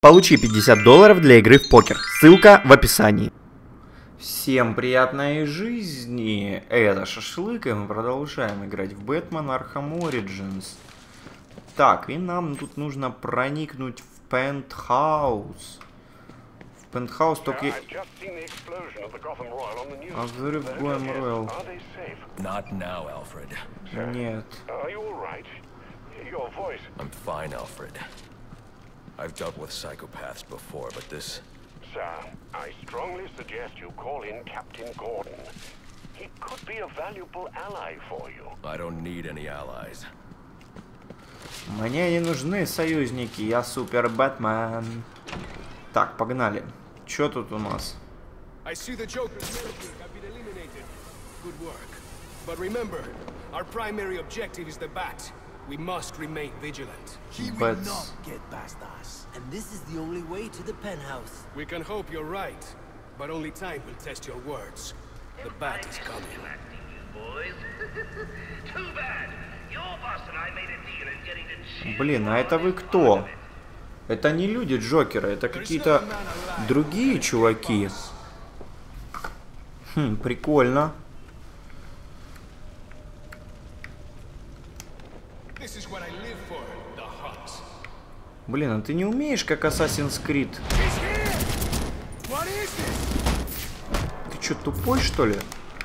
Получи $50 для игры в покер. Ссылка в описании. Всем приятной жизни. Это Шашлык, и мы продолжаем играть в Бэтмен Arkham Origins. Так, и нам тут нужно проникнуть в пентхаус. В пентхаус только... А взрыв в Готэм Роял. Нет. I'm fine, Alfred. I've dealt with psychopaths before, but this... Sir, I strongly suggest you call in Captain Gordon. He could be a valuable ally for you. I don't need any allies. Мне не нужны союзники, я супер Бэтмен. Так, погнали. Чё тут у нас? I see the Joker's military have been eliminated. Good work. But remember, our primary objective is the Bat. We must remain vigilant. He will not get past us. And this is the only way to the penthouse. We can hope you're right, but only time will test your words. The Bat is coming. Блин, а это вы кто? Это не люди Джокера, это какие-то другие чуваки. Хм, прикольно. Блин, а ты не умеешь, как Assassin's Creed? Ты чё, тупой, что ли?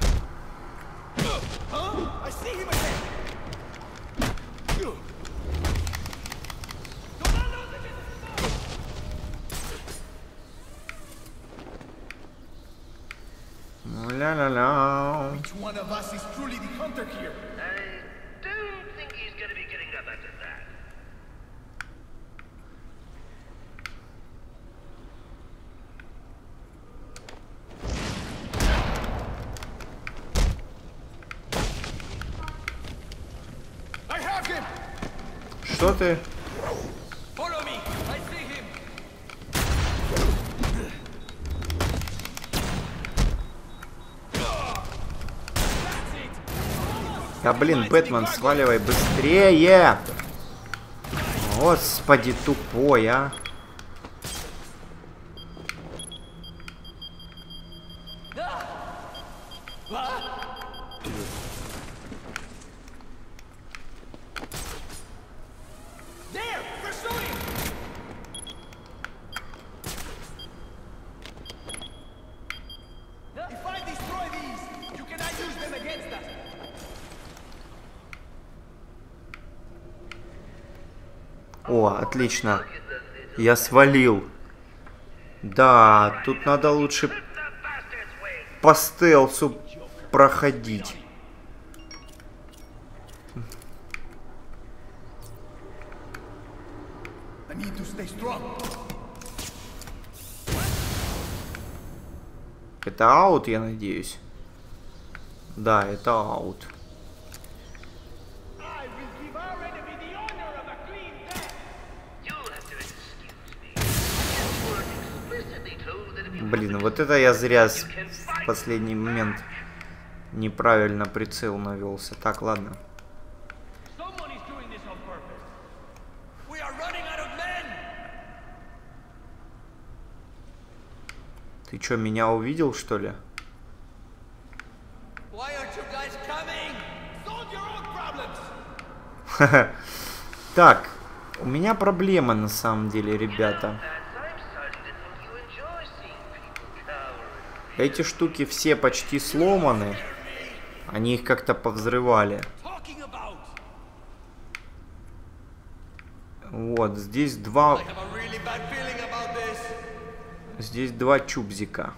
Ля-ля-ля. Что ты? Да блин, Бэтмен, сваливай быстрее! Господи, тупой, а! О, отлично. Я свалил. Да, тут надо лучше по стелсу проходить. Это аут, я надеюсь. Да, это аут. Блин, вот это я зря в последний момент неправильно прицел навелся. Так, ладно. Ты чё, меня увидел, что ли? Так, у меня проблема на самом деле, ребята. Эти штуки все почти сломаны. Они их как-то повзрывали. Вот, здесь два... Здесь два чубзика.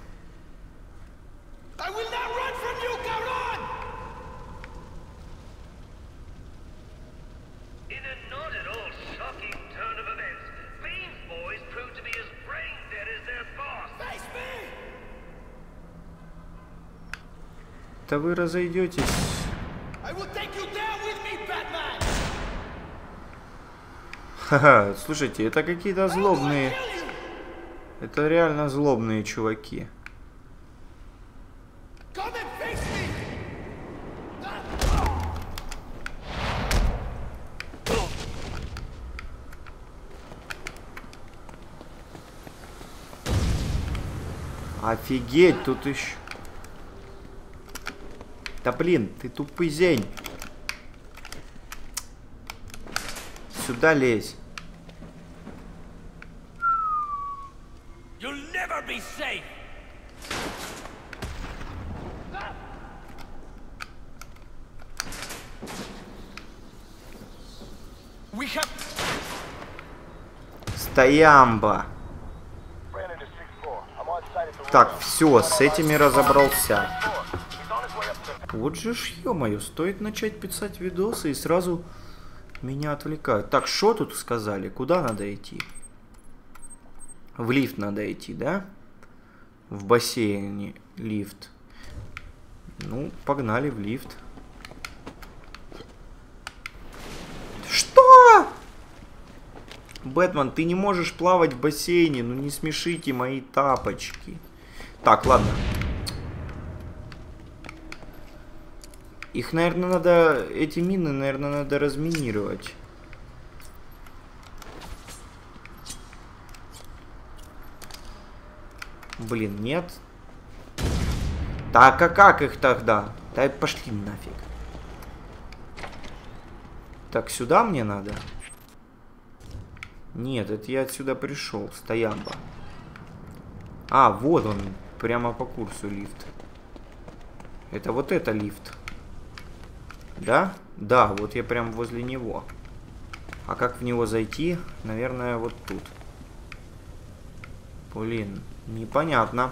Да вы разойдетесь. Ха-ха, слушайте, это какие-то злобные. Это реально злобные чуваки. Офигеть, тут еще... Да блин, ты тупый зень. Сюда лезь. You'll never be safe. We have... Стоямба. Так, все, с этими разобрался. Вот же ж, ё-моё, стоит начать писать видосы и сразу меня отвлекают. Так, что тут сказали? Куда надо идти? В лифт надо идти, да? В бассейне лифт. Ну, погнали в лифт. Что? Бэтмен, ты не можешь плавать в бассейне. Ну не смешите мои тапочки. Так, ладно. Их, наверное, надо... Эти мины, наверное, надо разминировать. Блин, нет. Так, а как их тогда? Да пошли нафиг. Так, сюда мне надо? Нет, это я отсюда пришел. Стоямба. А, вот он. Прямо по курсу лифт. Это вот это лифт. Да? Да, вот я прям возле него. А как в него зайти? Наверное, вот тут. Блин, непонятно.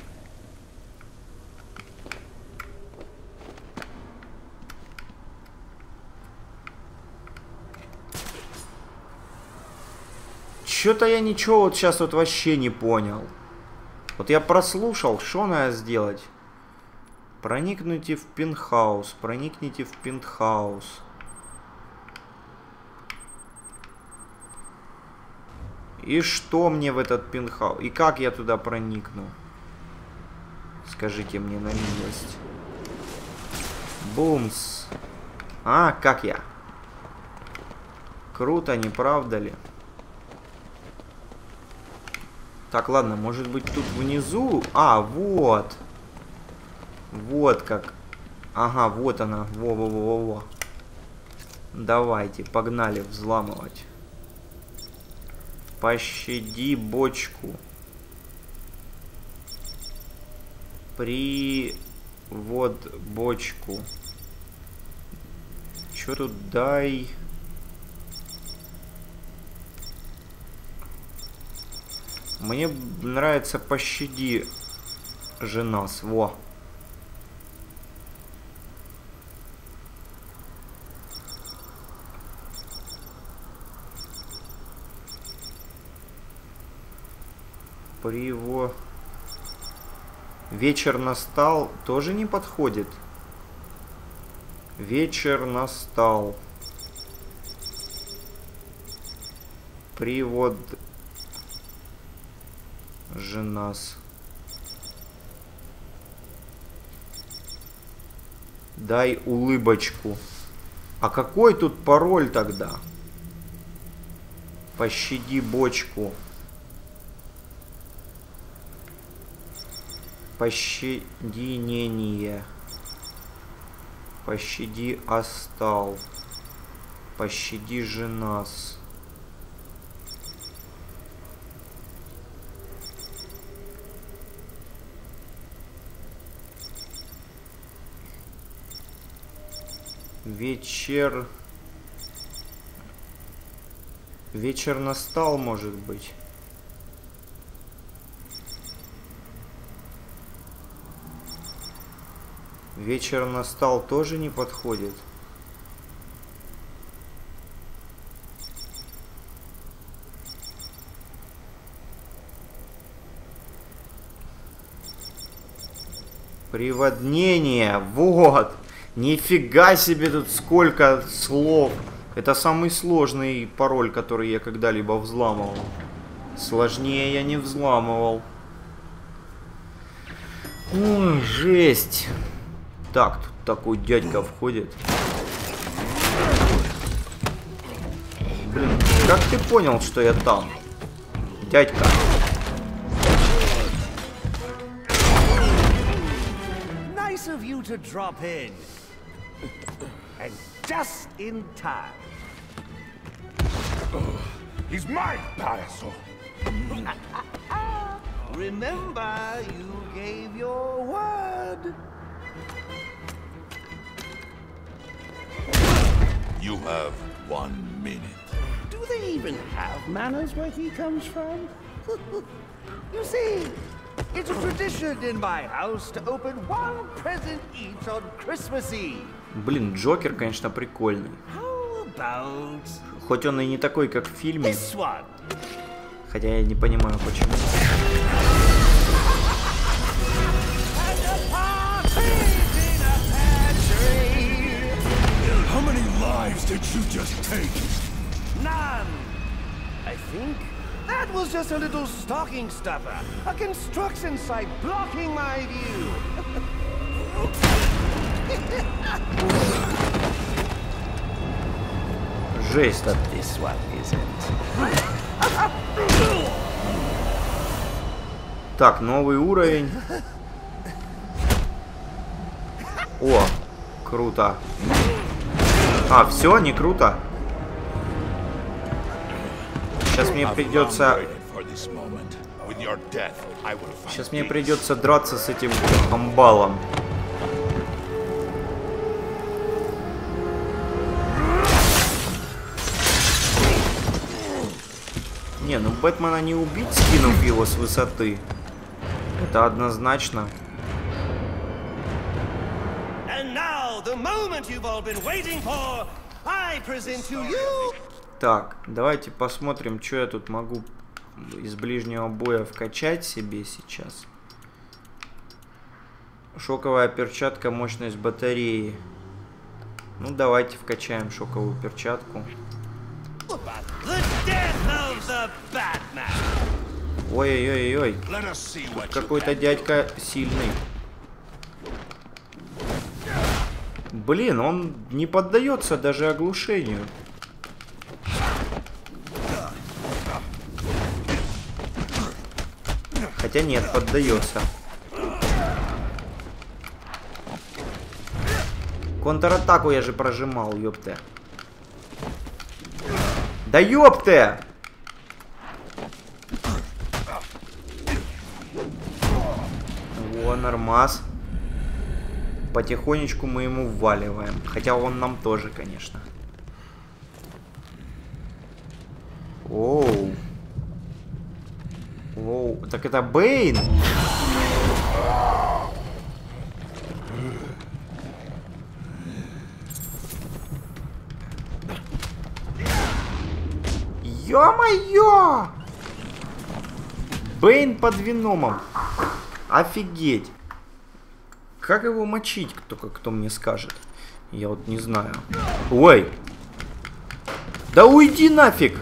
Чё-то я ничего вот сейчас вот вообще не понял. Вот я прослушал, что надо сделать? Проникните в пентхаус. Проникните в пентхаус. И что мне в этот пентхаус? И как я туда проникну? Скажите мне на милость. Бумс. А, как я? Круто, не правда ли? Так, ладно, может быть тут внизу? А, вот. Вот как. Ага, вот она. Во-во-во-во-во. Давайте, погнали взламывать. Пощади бочку. Привод бочку. Чё тут дай... Мне нравится пощади же нас. Во. Приво. Вечер настал. Тоже не подходит. Вечер настал. Привод же нас. Дай улыбочку. А какой тут пароль тогда? Пощади бочку. Пощадинение. Пощади остал. Пощади же нас. Вечер. Вечер настал, может быть. Вечер настал тоже не подходит. Приводнение. Вот. Нифига себе тут сколько слов. Это самый сложный пароль, который я когда-либо взламывал. Сложнее я не взламывал. Ой, жесть. Так, тут такой дядька входит. Блин, как ты понял, что я там? Дядька. Nice of you to drop in. And just in time. He's mine, Payaso. Remember, you gave your word. You have 1 minute. Do they even have manners where he comes from? You see, it's a tradition in my house to open one present each on Christmas Eve. Блин, Джокер, конечно, прикольный. How about Хоть он и не такой, как в фильме, this one? хотя я не понимаю, почему. How many lives did you just take? None. I think that was just a little stocking stuffer. A construction site blocking my view. Жесть. But this one isn't. Так, новый уровень. О, круто. А, все, не круто. Сейчас мне придется... Сейчас мне придется драться с этим амбалом. Не, ну Бэтмена не убить, скинув его с высоты. Это однозначно. Так, давайте посмотрим, что я тут могу из ближнего боя вкачать себе сейчас. Шоковая перчатка, мощность батареи. Ну, давайте вкачаем шоковую перчатку. Ой-ой-ой-ой. Какой-то дядька сильный. Блин, он не поддается даже оглушению. Хотя нет, поддается. Контратаку я же прожимал, ёпте. Да ёпте! Во, нормас. Потихонечку мы ему вваливаем. Хотя он нам тоже, конечно. Оу. Оу. Так это Бэйн? Ё-моё! Бэйн под Веномом. Офигеть. Как его мочить, кто мне скажет? Я вот не знаю. Ой. Да уйди нафиг.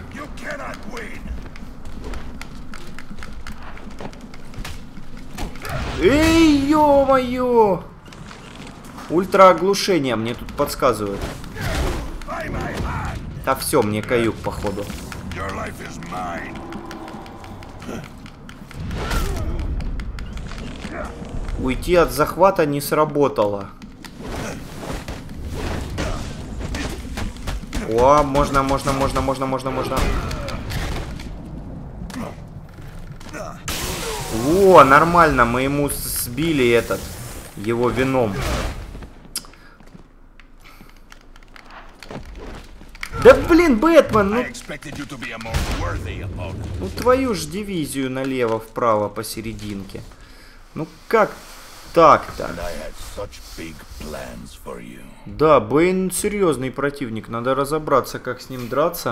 Эй, ё-моё. Ультра-оглушение мне тут подсказывают. Да все, мне каюк, походу. Уйти от захвата не сработало. О, можно. О, нормально, мы ему сбили его вином. Да блин, Бэтмен, ну твою ж дивизию налево, вправо, посерединке. Ну как так-то? Да, Бэйн серьезный противник, надо разобраться, как с ним драться.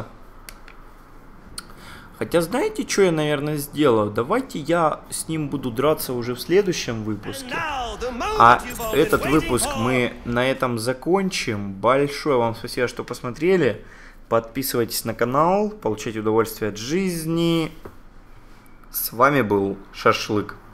Хотя знаете, что я, наверное, сделаю? Давайте я с ним буду драться уже в следующем выпуске. А этот выпуск мы на этом закончим. Большое вам спасибо, что посмотрели. Подписывайтесь на канал, получайте удовольствие от жизни. С вами был Шашлык.